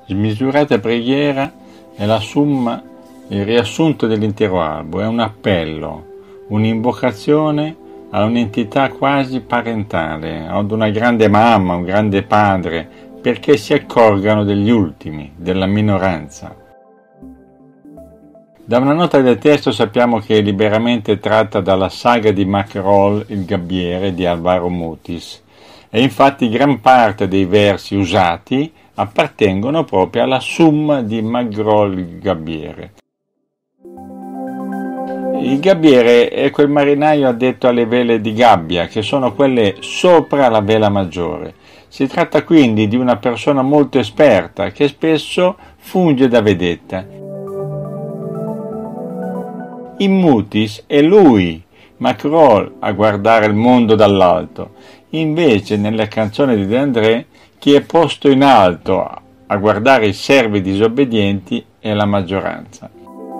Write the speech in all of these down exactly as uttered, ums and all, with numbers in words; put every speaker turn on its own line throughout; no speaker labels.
Smisurata preghiera è la summa, il riassunto dell'intero albo, è un appello, un'invocazione a un'entità quasi parentale, ad una grande mamma, un grande padre, perché si accorgano degli ultimi, della minoranza. Da una nota del testo sappiamo che è liberamente tratta dalla saga di Macrol il Gabbiere di Alvaro Mutis, e infatti gran parte dei versi usati appartengono proprio alla Summa di Macrol il Gabbiere. Il gabbiere è quel marinaio addetto alle vele di gabbia, che sono quelle sopra la vela maggiore. Si tratta quindi di una persona molto esperta, che spesso funge da vedetta. In Mutis è lui, Macrol, a guardare il mondo dall'alto. Invece, nella canzone di De André, chi è posto in alto a guardare i servi disobbedienti è la maggioranza.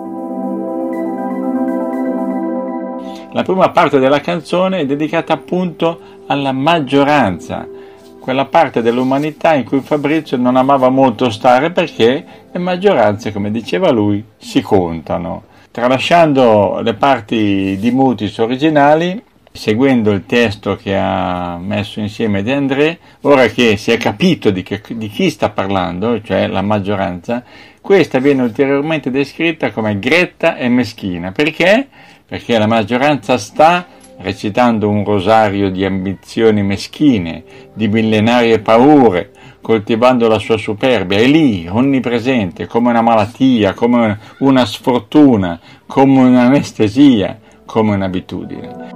La prima parte della canzone è dedicata appunto alla maggioranza, quella parte dell'umanità in cui Fabrizio non amava molto stare perché le maggioranze, come diceva lui, si contano. Tralasciando le parti di Mutis originali, seguendo il testo che ha messo insieme De André, ora che si è capito di, che, di chi sta parlando, cioè la maggioranza, questa viene ulteriormente descritta come gretta e meschina. Perché? Perché la maggioranza sta recitando un rosario di ambizioni meschine, di millenarie paure, coltivando la sua superbia, è lì, onnipresente, come una malattia, come una sfortuna, come un'anestesia, come un'abitudine.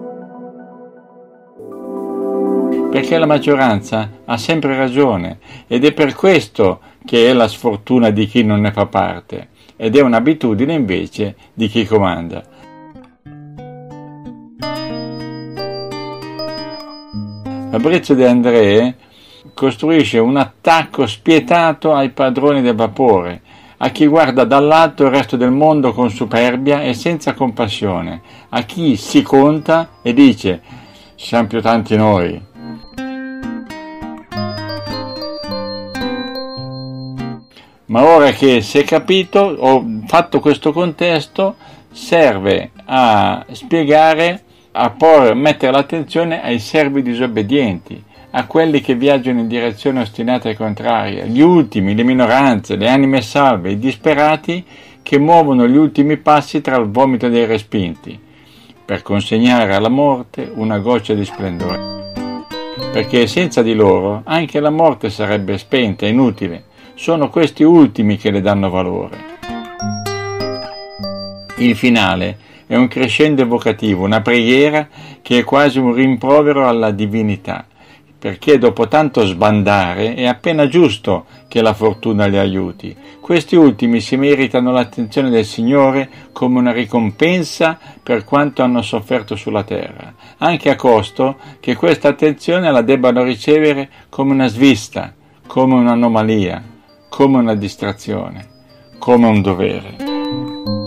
Perché la maggioranza ha sempre ragione ed è per questo che è la sfortuna di chi non ne fa parte ed è un'abitudine invece di chi comanda. Fabrizio De André costruisce un attacco spietato ai padroni del vapore, a chi guarda dall'alto il resto del mondo con superbia e senza compassione, a chi si conta e dice siamo più tanti noi. Ma ora che si è capito, ho fatto questo contesto, serve a spiegare, a porre, mettere l'attenzione ai servi disobbedienti, a quelli che viaggiano in direzione ostinata e contraria, gli ultimi, le minoranze, le anime salve, i disperati che muovono gli ultimi passi tra il vomito dei respinti, per consegnare alla morte una goccia di splendore. Perché senza di loro anche la morte sarebbe spenta, inutile. Sono questi ultimi che le danno valore. Il finale è un crescendo evocativo, una preghiera che è quasi un rimprovero alla divinità, perché dopo tanto sbandare è appena giusto che la fortuna li aiuti. Questi ultimi si meritano l'attenzione del Signore come una ricompensa per quanto hanno sofferto sulla terra, anche a costo che questa attenzione la debbano ricevere come una svista, come un'anomalia, come una distrazione, come un dovere.